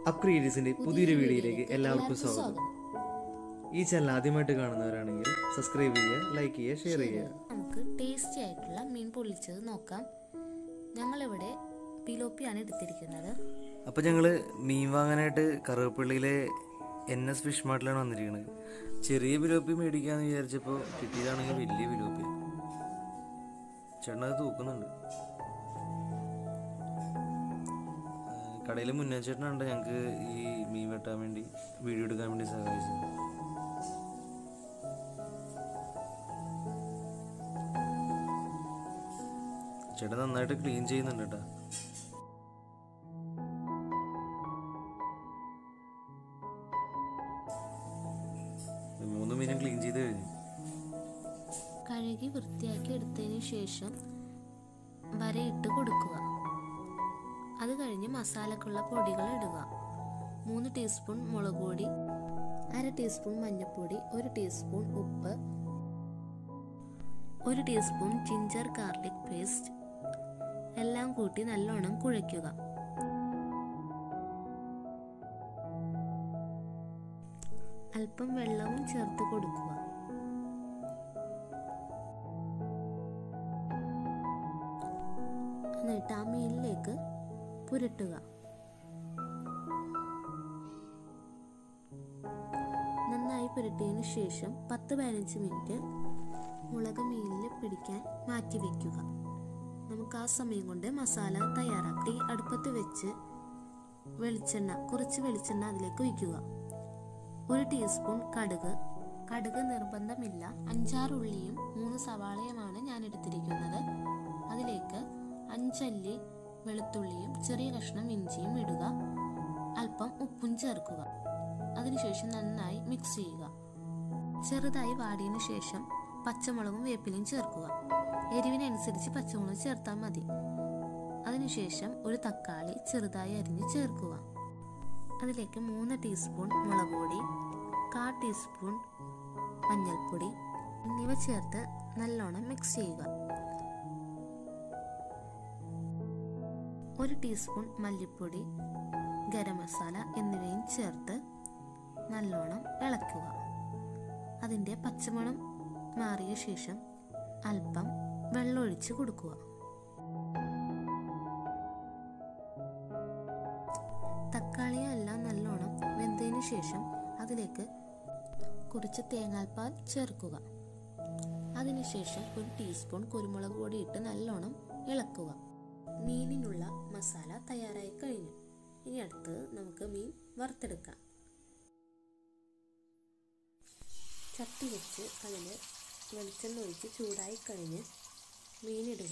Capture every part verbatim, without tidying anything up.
Up ക്രിയേറ്റീവ്സിന്റെ പുതിയൊരു വീഡിയോയിലേക്ക് എല്ലാവർക്കും സ്വാഗതം. ഈ ചാനൽ ആദ്യമായിട്ട് കാണുന്നവരാണെങ്കിൽ സബ്സ്ക്രൈബ് ചെയ്യുക, ലൈക്ക് ചെയ്യുക, ഷെയർ ചെയ്യുക. നമുക്ക് ടേസ്റ്റി ആയിട്ടുള്ള മീൻ പൊള്ളിച്ചത് നോക്കാം. ഞങ്ങളിവിടെ പിലോപ്പിയാണ് എടുത്തിരിക്കുന്നത്. അപ്പോൾ ഞങ്ങൾ മീൻ വാങ്ങാനായിട്ട് കറുവപ്പള്ളിയിലെ എൻ എസ് ഫിഷ് മാർട്ടിലാണ് വന്നിരിക്കുന്നത്. ചെറിയ പിലോപ്പി മേടിക്കാന്ന് വിചാരിച്ചപ്പോൾ കിട്ടിയതാണെങ്കിൽ വലിയ പിലോപ്പി. ചേട്ടൻ അത് തൂക്കുന്നുണ്ട്. കടയിൽ മുന്നേ ചേട്ടനുണ്ട് ഞങ്ങൾക്ക് ഈ മീൻ വെട്ടാൻ വേണ്ടി വീഡിയോ എടുക്കാൻ വേണ്ടി സഹായിച്ചത്. ചേട്ടൻ നന്നായിട്ട് ക്ലീൻ ചെയ്യുന്നുണ്ട് കേട്ടോ. മൂന്ന് മീനും ക്ലീൻ ചെയ്ത് കഴിഞ്ഞു. കഴുകി വൃത്തിയാക്കി എടുത്തതിന് ശേഷം വരയിട്ട് കൊടുക്കുക. അത് കഴിഞ്ഞ് മസാലക്കുള്ള പൊടികൾ ഇടുക. മൂന്ന് ടീസ്പൂൺ മുളക് പൊടി, അര ടീസ്പൂൺ മഞ്ഞൾപ്പൊടി, ഒരു ടീസ്പൂൺ ഉപ്പ്, ഒരു ടീസ്പൂൺ ജിഞ്ചർ ഗാർലിക് പേസ്റ്റ് എല്ലാം കൂട്ടി നല്ലോണം കുഴയ്ക്കുക. അല്പം വെള്ളവും ചേർത്ത് കൊടുക്കുക. എന്നിട്ട് ആ മീനിലേക്ക് പുരട്ടുക. നന്നായി പുരട്ടിയതിനു ശേഷം പത്ത് പതിനഞ്ച് മിനിറ്റ് മുളക് മീനിൽ പിടിക്കാൻ മാറ്റി വെക്കുക. നമുക്ക് ആ സമയം കൊണ്ട് മസാല തയ്യാറാക്കി അടുപ്പത്ത് വെച്ച് വെളിച്ചെണ്ണ കുറച്ച് വെളിച്ചെണ്ണ അതിലേക്ക് ഒഴിക്കുക. ഒരു ടീസ്പൂൺ കടുക്. കടുക് നിർബന്ധമില്ല. അഞ്ചാറ് ഉള്ളിയും മൂന്ന് സവാളയുമാണ് ഞാൻ എടുത്തിരിക്കുന്നത്. അതിലേക്ക് അഞ്ചല്ലി വെളുത്തുള്ളിയും ചെറിയ കഷ്ണം ഇഞ്ചിയും ഇടുക. അല്പം ഉപ്പും ചേർക്കുക. അതിനുശേഷം നന്നായി മിക്സ് ചെയ്യുക. ചെറുതായി വാടിയതിനു ശേഷം പച്ചമുളകും വേപ്പിലയും ചേർക്കുക. എരിവിനനുസരിച്ച് പച്ചമുളക് ചേർത്താൽ മതി. അതിനുശേഷം ഒരു തക്കാളി ചെറുതായി അരിഞ്ഞ് ചേർക്കുക. അതിലേക്ക് മൂന്ന് ടീസ്പൂൺ മുളക് പൊടി, കാൽ ടീസ്പൂൺ മഞ്ഞൾപ്പൊടി എന്നിവ ചേർത്ത് നല്ലോണം മിക്സ് ചെയ്യുക. ഒരു ടീസ്പൂൺ മല്ലിപ്പൊടി, ഗരം മസാല എന്നിവയും ചേർത്ത് നല്ലോണം ഇളക്കുക. അതിൻ്റെ പച്ചമണം മാറിയ ശേഷം അല്പം വെള്ളമൊഴിച്ച് കൊടുക്കുക. തക്കാളിയും എല്ലാം നല്ലോണം വെന്തതിന് ശേഷം അതിലേക്ക് കുറച്ച് തേങ്ങാപ്പാൽ ചേർക്കുക. അതിനുശേഷം ഒരു ടീസ്പൂൺ കുരുമുളക് പൊടി ഇട്ട് നല്ലോണം ഇളക്കുക. മീനിനുള്ള മസാല തയ്യാറായി കഴിഞ്ഞു. ഇനി അടുത്ത് നമുക്ക് മീൻ വറുത്തെടുക്കാം. ചട്ടി വെച്ച് അതിൽ വെളിച്ചെണ്ണ ഒഴിച്ച് ചൂടായി കഴിഞ്ഞ് മീനിടുക.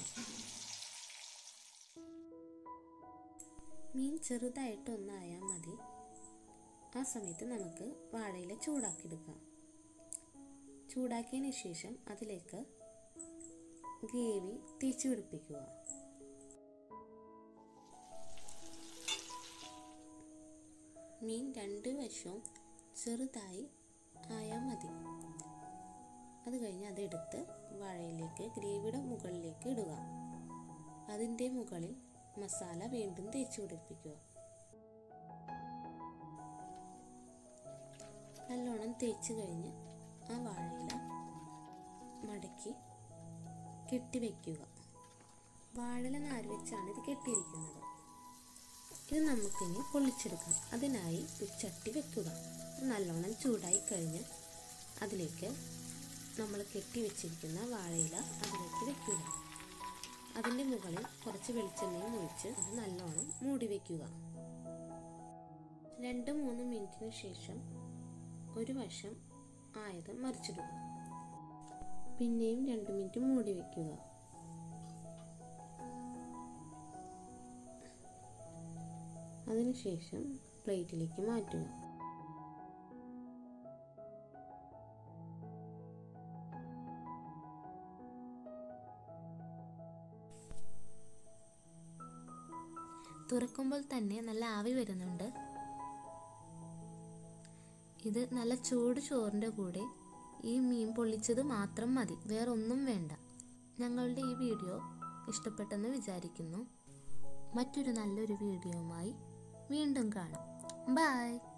മീൻ ചെറുതായിട്ടൊന്നായാൽ മതി. ആ സമയത്ത് നമുക്ക് വാഴയില ചൂടാക്കിയെടുക്കാം. ചൂടാക്കിയതിന് ശേഷം അതിലേക്ക് ഗ്രേവി തേച്ച് പിടിപ്പിക്കുക. മീൻ രണ്ട് വശവും ചെറുതായി ആയാൽ മതി. അത് കഴിഞ്ഞ് അതെടുത്ത് വാഴയിലേക്ക് ഗ്രേവിയുടെ മുകളിലേക്ക് ഇടുക. അതിൻ്റെ മുകളിൽ മസാല വീണ്ടും തേച്ച് പിടിപ്പിക്കുക. നല്ലോണം തേച്ച് കഴിഞ്ഞ് ആ വാഴയില മടക്കി കെട്ടിവെക്കുക. വാഴയില നാര് വെച്ചാണ് ഇത് കെട്ടിയിരിക്കുന്നത്. ഇത് നമുക്കിനി പൊള്ളിച്ചെടുക്കാം. അതിനായി ഒരു ചട്ടി വെക്കുക. നല്ലോണം ചൂടായി കഴിഞ്ഞ് അതിലേക്ക് നമ്മൾ കെട്ടി വെച്ചിരിക്കുന്ന വാഴയില അതിലേക്ക് വെക്കുക. അതിൻ്റെ മുകളിൽ കുറച്ച് വെളിച്ചെണ്ണയും ഒഴിച്ച് അത് നല്ലോണം മൂടി വയ്ക്കുക. രണ്ട് മൂന്ന് മിനിറ്റിന് ശേഷം ഒരു വശം ആയത് മറിച്ചിടുക. പിന്നെയും രണ്ട് മിനിറ്റ് മൂടി വയ്ക്കുക. അതിനുശേഷം പ്ലേറ്റിലേക്ക് മാറ്റുക. തുറക്കുമ്പോൾ തന്നെ നല്ല ആവി വരുന്നുണ്ട്. ഇത് നല്ല ചൂട് ചോറിൻ്റെ കൂടെ ഈ മീൻ പൊള്ളിച്ചത് മാത്രം മതി, വേറൊന്നും വേണ്ട. ഞങ്ങളുടെ ഈ വീഡിയോ ഇഷ്ടപ്പെട്ടെന്ന് വിചാരിക്കുന്നു. മറ്റൊരു നല്ലൊരു വീഡിയോയുമായി വീണ്ടും കാണാം. ബൈ.